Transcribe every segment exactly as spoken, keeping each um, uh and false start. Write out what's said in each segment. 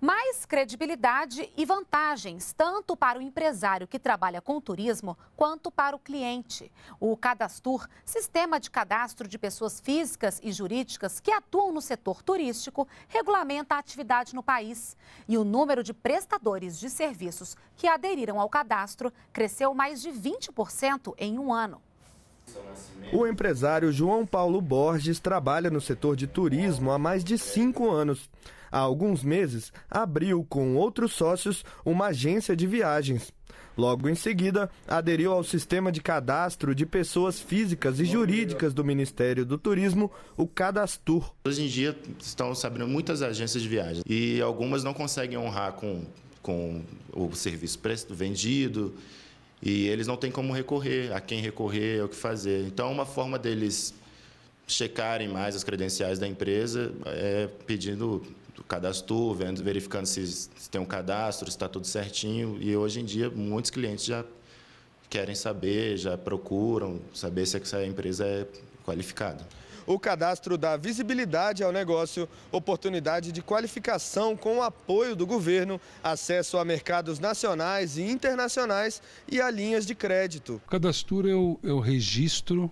Mais credibilidade e vantagens, tanto para o empresário que trabalha com turismo, quanto para o cliente. O Cadastur, sistema de cadastro de pessoas físicas e jurídicas que atuam no setor turístico, regulamenta a atividade no país. E o número de prestadores de serviços que aderiram ao cadastro cresceu mais de vinte por cento em um ano. O empresário João Paulo Borges trabalha no setor de turismo há mais de cinco anos. Há alguns meses, abriu com outros sócios uma agência de viagens. Logo em seguida, aderiu ao sistema de cadastro de pessoas físicas e jurídicas do Ministério do Turismo, o Cadastur. Hoje em dia estão se abrindo muitas agências de viagens e algumas não conseguem honrar com, com o serviço vendido e eles não têm como recorrer, a quem recorrer, o que fazer. Então, uma forma deles checarem mais as credenciais da empresa é pedindo o cadastro, vendo, verificando se, se tem um cadastro, se está tudo certinho. E hoje em dia muitos clientes já querem saber, já procuram saber se essa empresa é qualificada. O cadastro dá visibilidade ao negócio, oportunidade de qualificação com o apoio do governo, acesso a mercados nacionais e internacionais e a linhas de crédito. O cadastro é o, é o registro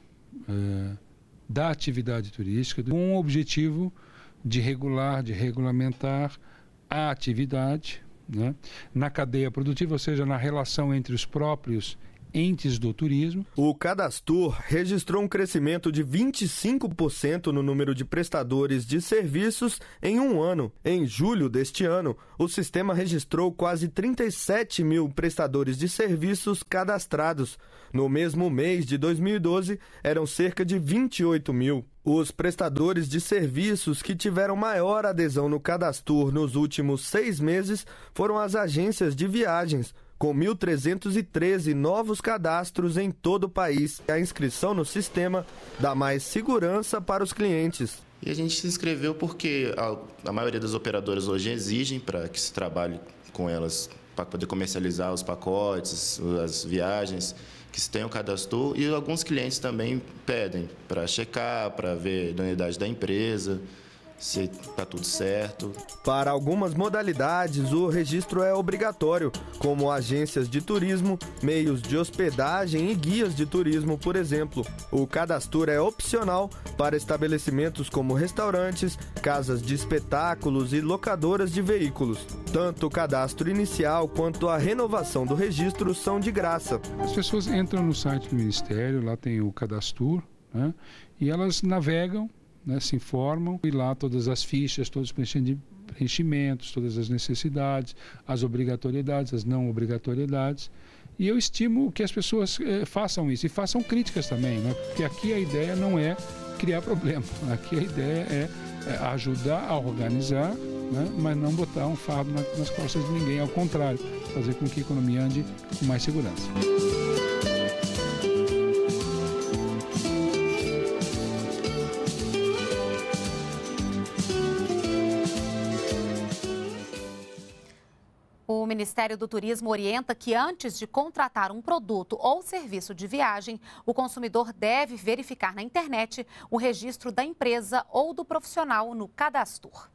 é, da atividade turística com o objetivo de regular, de regulamentar a atividade, né, na cadeia produtiva, ou seja, na relação entre os próprios entes do turismo. O Cadastur registrou um crescimento de vinte e cinco por cento no número de prestadores de serviços em um ano. Em julho deste ano, o sistema registrou quase trinta e sete mil prestadores de serviços cadastrados. No mesmo mês de dois mil e doze, eram cerca de vinte e oito mil. Os prestadores de serviços que tiveram maior adesão no Cadastur nos últimos seis meses foram as agências de viagens, com mil trezentos e treze novos cadastros em todo o país. A inscrição no sistema dá mais segurança para os clientes. E a gente se inscreveu porque a, a maioria das operadoras hoje exigem para que se trabalhe com elas, para poder comercializar os pacotes, as viagens, que se tenha o cadastro. E alguns clientes também pedem para checar, para ver a idoneidade da empresa, se está tudo certo. Para algumas modalidades, o registro é obrigatório, como agências de turismo, meios de hospedagem e guias de turismo, por exemplo. O cadastro é opcional para estabelecimentos como restaurantes, casas de espetáculos e locadoras de veículos. Tanto o cadastro inicial quanto a renovação do registro são de graça. As pessoas entram no site do Ministério, lá tem o cadastro, né, e elas navegam, né, se informam, e lá todas as fichas, todos os preenchimentos, todas as necessidades, as obrigatoriedades, as não obrigatoriedades. E eu estimo que as pessoas eh, façam isso e façam críticas também, né, porque aqui a ideia não é criar problema, aqui a ideia é, é ajudar a organizar, né, mas não botar um fardo na, nas costas de ninguém, ao contrário, fazer com que a economia ande com mais segurança. O Ministério do Turismo orienta que antes de contratar um produto ou serviço de viagem, o consumidor deve verificar na internet o registro da empresa ou do profissional no Cadastur.